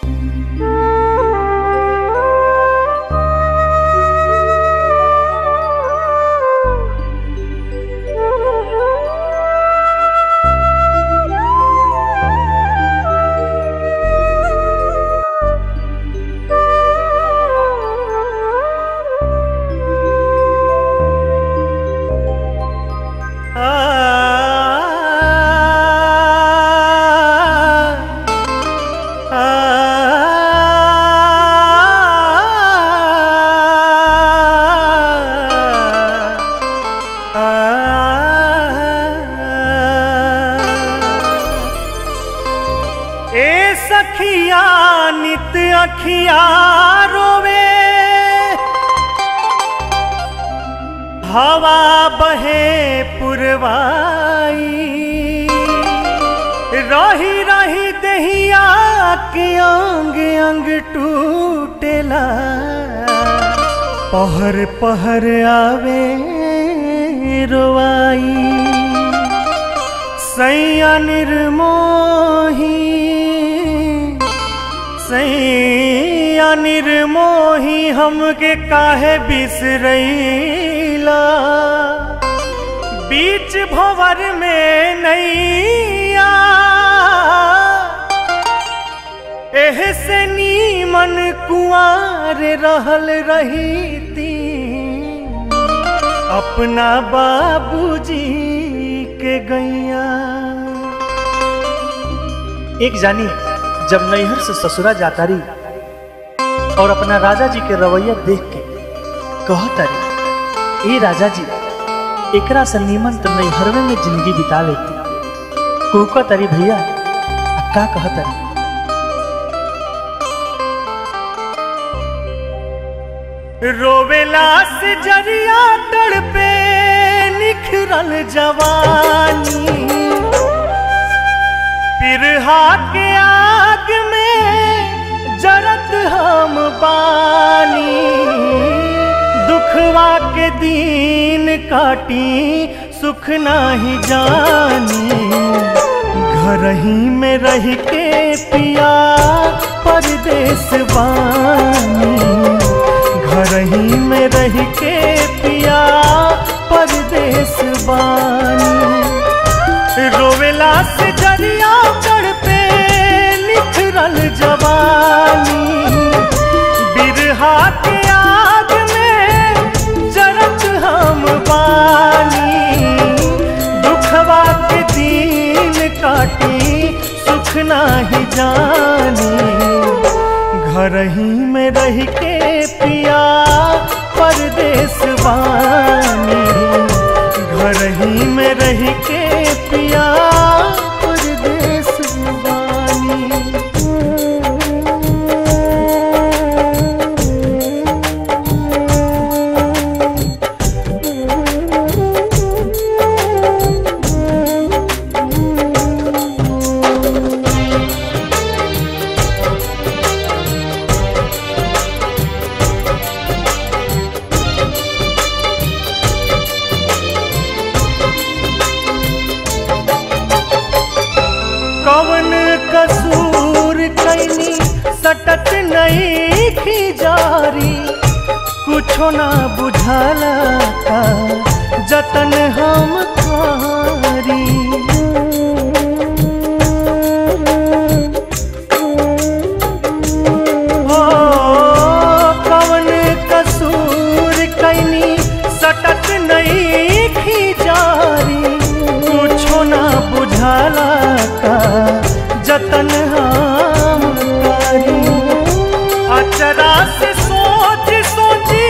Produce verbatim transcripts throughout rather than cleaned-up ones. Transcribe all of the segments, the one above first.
सखिया नित अखिया रोवे, हवा बहे पुरवाई, रही रही दहिया के अंग अंग टूटेला, पहर पहर आवे रोवाई। सैया निर्मोही सैया निर्मोही हमके काहे बिसरैला, बीच भंवर में नैया एह से नीमन कुआर रहल रहीती, अपना बाबूजी के गैया। एक जानी जब नैहर से ससुरा जाता रही और अपना राजा जी के रवैया देख के कहता रही, ए राजा जी एकरा से नीमन तो नैहरवे में जिंदगी बिता लेती। कुका तारी भैया का कहता रही, रोवेला से जरिया तड़पे निखरल जवानी, पिरहा के आग में जरत हम बानी, दुखवा के दिन काटी सुख नाही जानी, घर ही में रह के पिया परदेश बानी, घर ही में रह के पिया परदेश बानी। रोवेला से जरिया तड़पे निखरल जवानी, बिरहा के आग में जरत हम बानी, दुखवा के दिन काटी सुख नाही जानी, घर ही में रह के पिया परदेश बानी, घर ही में रह के पिया परदेश बानी। कवन कसूर कैनी सटत नहीं की जारी, कुछो ना बुझाला का जतन हम कारी, हो कवन कसूर कैनी सटत नहीं की जारी, कुछो ना बुझाला का जतन हम करी, अचरा से सोच सोची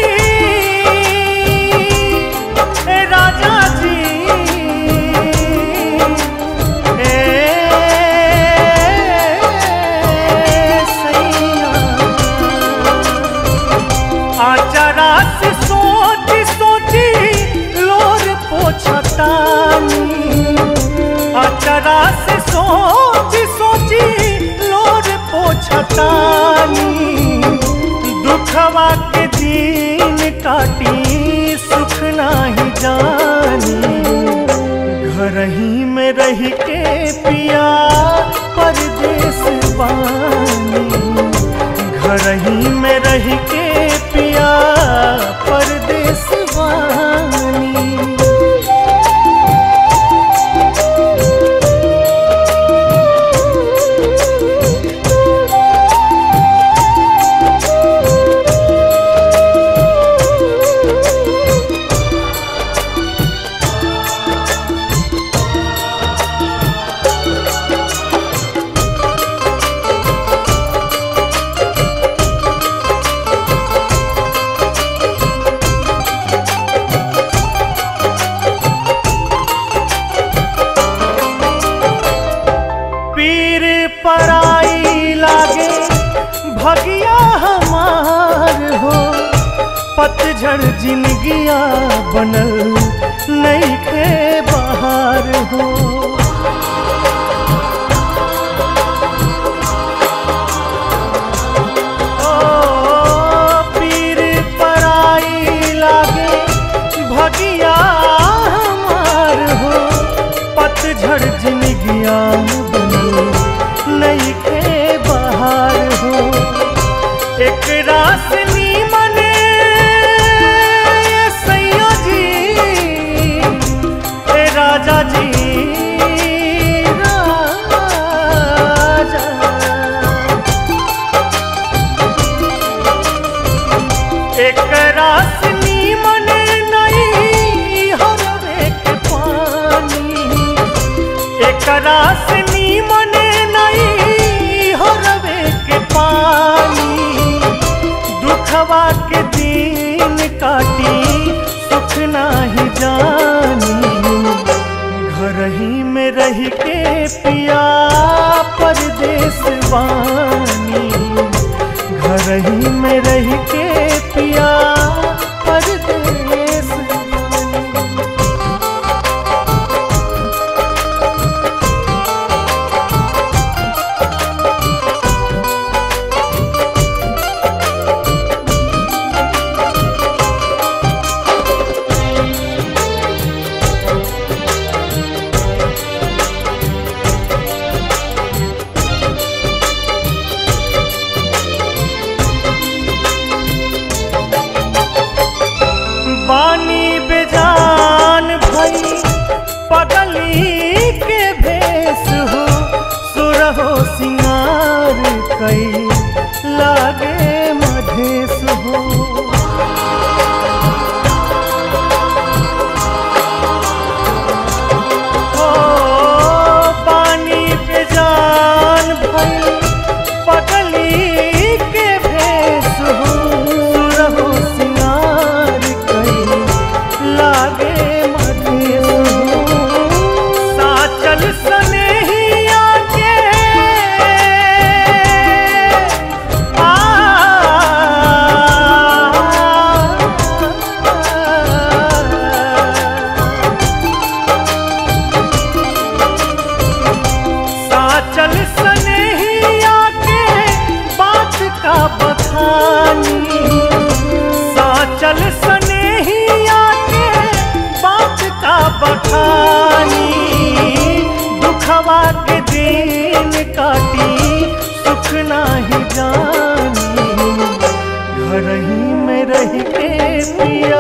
ए राजा जी, ए सैया, अचरा से सोच सोची लोर पोछतानी, अचरा से सोच सोची लोर पोछतानी, दुखवा के दिन काटी सुख नाही जानी, घर ही में रह के पिया परदेश बानी, घर ही में रह के पिया परदेश वानी। पराई लागे भगिया हमार हो, पतझड़ जिंदगिया बनल नइखे बहार हो। ओ पीर पराई लागे भगिया हमार हो, पतझड़ जिंदगिया बनल नइखे बहार हो। एक रासनी मने सैया जी ए राजा जी राजा, एक रासनी मने नहीं हरवे के पानी, एक रासनी मने दुखवा के दिन काटी सुख नाही जानी। घर ही में रह के पिया परदेश वानी, घर ही में रह के पिया परदेश वानी। बानी बेजान भई पगली के भेष हो, सुरहो सिंगार कई लागे मधेश हो। ओ बानी बेजान भई पगली के भेष हो, सुरहो सिंगार लागे मधेश हो। साचल सनेहिया के आ साचल सनेहिया के बात का बखानी, साचल सनेहिया का बखानी। दुखवा के दिन काटी सुख नाही जानी, घर ही में रह के पिया